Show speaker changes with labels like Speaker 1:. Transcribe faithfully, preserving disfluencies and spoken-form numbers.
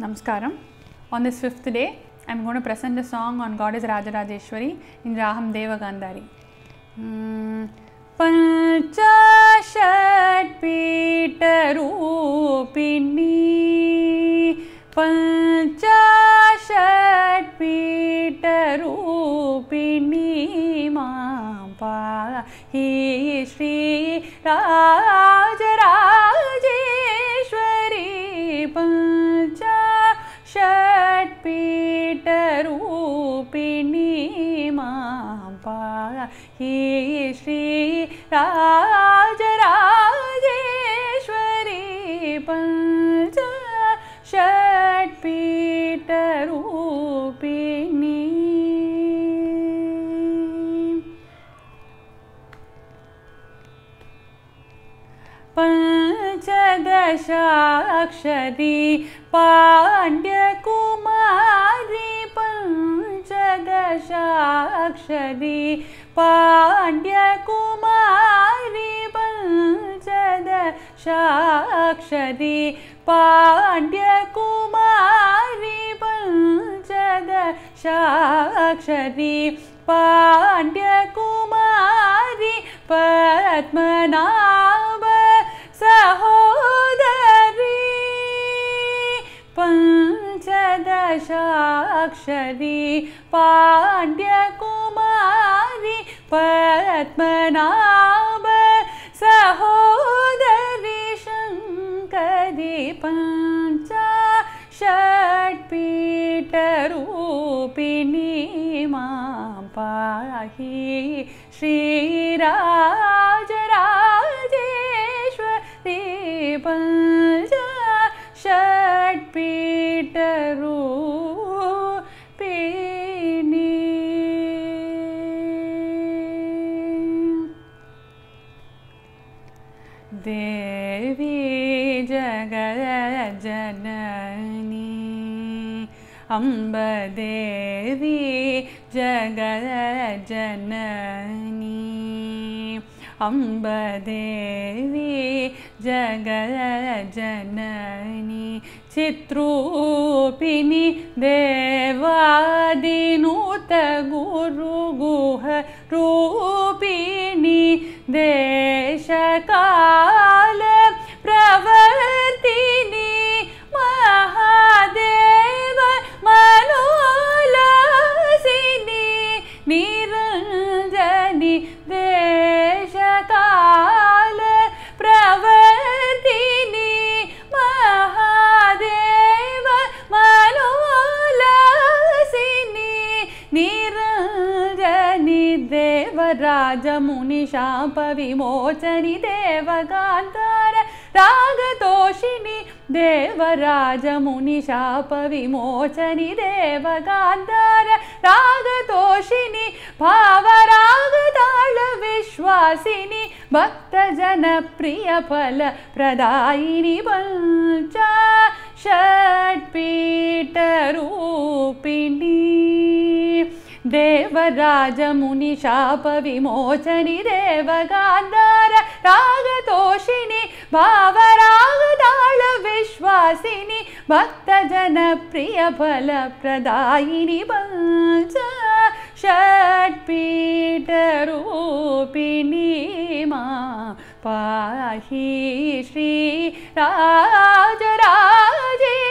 Speaker 1: Namaskaram. On this fifth day, I am going to present a song on Goddess rAjEshvari in Ragam Devagandhari. Hmm. Panchashatpeeta rUpiNi, Panchashatpeeta rUpiNi, mahA shrI rAjEshvari. Panchashatpeeta rUpiNi, mahA shrI rAjEshvari. Panchashatpeeta rUpiNi. dashAkSari pANDya kumAri. dashAkSari pANDya kumAri. dashAkSari pANDya kumAri. dashAkSari pANDya kumAri. padmanAbha sahOdari. dashAkSari pANDya kumAri. padmanAbha sahOdari. shankari Panchashatpeeta rUpiNi, pAhi shrI rAjEshvari. Panchashatpeeta rUpiNi. Devi jagajjanani, Amba Devi jagajjanani, Amba Devi jagajjanani. cidrUpiNi dEvAdinuta guruguha rUpiNi. dEshakAla pravarttini mahadeva manolasini. niranjani dEshakAla pravarttini mahadeva manolasini. niranjani devaraja shapa vimochani Devagandhari ragatoshini. devaraja shapa vimochani Devagandhari ragatoshini. bhavaragdala vishwasini bhaktajana priya phala pradayini. Panchashatpeeta rUpiNi. devaraja shapa vimochani Devagandhari ragatoshini. bhavaragdala vishwasini bhaktajana priya phala pradayini. Panchashatpeeta rUpiNi, mahA shrI rAjEshvari.